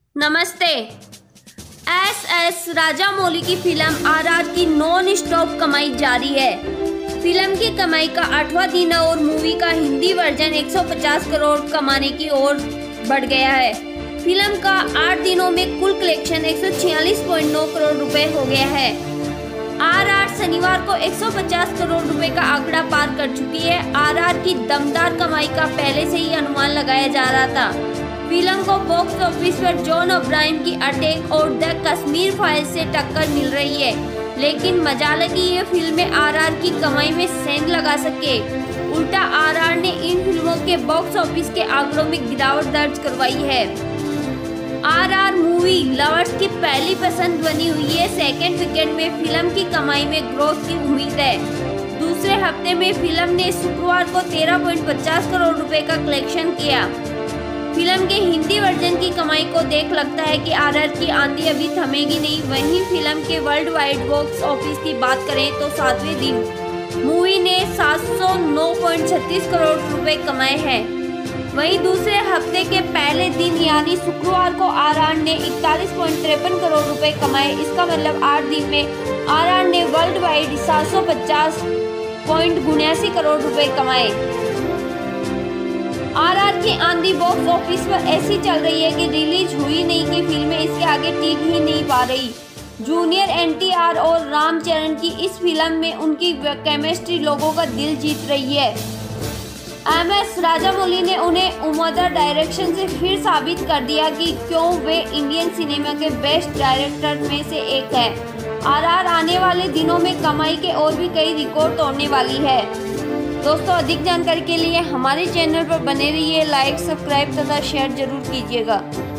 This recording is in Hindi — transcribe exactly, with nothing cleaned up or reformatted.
नमस्ते। एस एस राजामौली की फिल्म आर आर की नॉन स्टॉप कमाई जारी है। फिल्म की कमाई का आठवां दिन है और मूवी का हिंदी वर्जन एक सौ पचास करोड़ कमाने की ओर बढ़ गया है। फिल्म का आठ दिनों में कुल कलेक्शन एक सौ छियालीस पॉइंट नौ करोड़ रुपए हो गया है। आर आर शनिवार को एक सौ पचास करोड़ रुपए का आंकड़ा पार कर चुकी है। आर आर की दमदार कमाई का पहले से ही अनुमान लगाया जा रहा था। फिल्म को बॉक्स ऑफिस पर जॉन अब्राहम की अटैक और द कश्मीर फाइल्स से टक्कर मिल रही है, लेकिन मजाल है कि ये फिल्में आर आर की कमाई में सेंध लगा सके। उल्टा आर आर ने इन फिल्मों के बॉक्स ऑफिस के आंकड़ों में गिरावट दर्ज करवाई है। आर आर मूवी लवर्स की पहली पसंद बनी हुई है। सेकेंड वीकेंड में फिल्म की कमाई में ग्रोथ की उम्मीद है। दूसरे हफ्ते में फिल्म ने शुक्रवार को तेरह पॉइंट पचास करोड़ रुपए का कलेक्शन किया। फिल्म के हिंदी वर्जन की कमाई को देख लगता है कि आर आर की आंधी अभी थमेगी नहीं। वहीं फिल्म के वर्ल्ड वाइड बॉक्स ऑफिस की बात करें तो सातवें दिन मूवी ने सात सौ नौ पॉइंट छत्तीस करोड़ रुपए कमाए हैं। वहीं दूसरे हफ्ते के पहले दिन यानी शुक्रवार को आर आर ने इकतालीस पॉइंट तिरपन करोड़ रुपए कमाए। इसका मतलब आठ दिन में आर आर ने वर्ल्ड वाइड सात सौ पचास पॉइंट उन्यासी करोड़ रुपए कमाए। आर आर की आंधी बॉक्स ऑफिस पर ऐसी चल रही है कि रिलीज हुई नहीं कि फिल्में इसके आगे टिक ही नहीं पा रही। जूनियर एन टी आर और रामचरण की इस फिल्म में उनकी केमिस्ट्री लोगों का दिल जीत रही है। एम एस राजामौली ने उन्हें उम्दा डायरेक्शन से फिर साबित कर दिया कि क्यों वे इंडियन सिनेमा के बेस्ट डायरेक्टर में से एक है। आर आर आने वाले दिनों में कमाई के और भी कई रिकॉर्ड तोड़ने वाली है। दोस्तों, अधिक जानकारी के लिए हमारे चैनल पर बने रहिए। लाइक, सब्सक्राइब तथा शेयर जरूर कीजिएगा।